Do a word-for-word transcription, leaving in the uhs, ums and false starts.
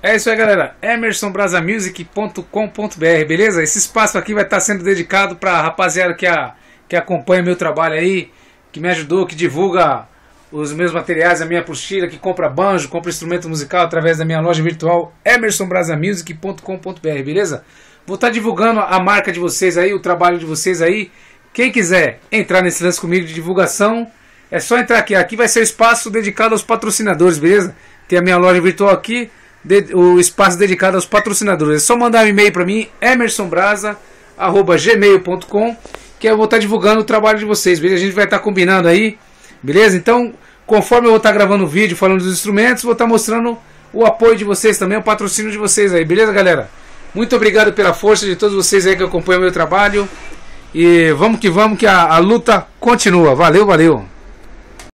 É isso aí, galera. emerson brasa music ponto com ponto br, beleza? Esse espaço aqui vai estar sendo dedicado para a rapaziada que, a, que acompanha meu trabalho aí, que me ajudou, que divulga os meus materiais, a minha apostila, que compra banjo, compra instrumento musical através da minha loja virtual emerson brasa music ponto com ponto br, beleza? Vou estar divulgando a marca de vocês aí, o trabalho de vocês aí. Quem quiser entrar nesse lance comigo de divulgação, é só entrar aqui. Aqui vai ser o espaço dedicado aos patrocinadores, beleza? Tem a minha loja virtual aqui, o espaço dedicado aos patrocinadores. É só mandar um e-mail para mim, emerson brasa arroba gmail ponto com, que eu vou estar divulgando o trabalho de vocês, beleza? A gente vai estar combinando aí, beleza? Então, conforme eu vou estar gravando o vídeo falando dos instrumentos, vou estar mostrando o apoio de vocês também, o patrocínio de vocês aí, beleza, galera? Muito obrigado pela força de todos vocês aí que acompanham o meu trabalho. E vamos que vamos, que a, a luta continua. Valeu, valeu!